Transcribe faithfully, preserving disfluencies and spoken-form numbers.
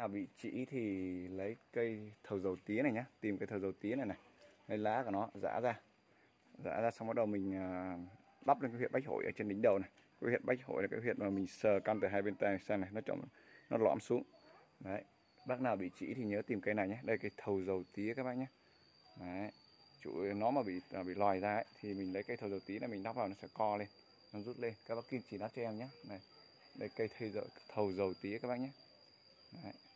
nào bị trĩ thì lấy cây thầu dầu tía này nhá, tìm cái thầu dầu tía này này, lấy lá của nó giã ra, giã ra xong bắt đầu mình uh, đắp lên cái huyệt bách hội ở trên đỉnh đầu này. Cái huyệt bách hội là cái huyệt mà mình sờ căn từ hai bên tay sang này, nó chậm nó lõm xuống. Đấy, bác nào bị trĩ thì nhớ tìm cây này nhé. Đây cái thầu dầu tía các bác nhé. Đấy, chủ nó mà bị bị lòi ra ấy, thì mình lấy cây thầu dầu tía này mình đắp vào nó sẽ co lên, nó rút lên. Các bác kim chỉ đắp cho em nhé. Này, đây cây thầu dầu, thầu dầu tía các bác nhé. Đấy.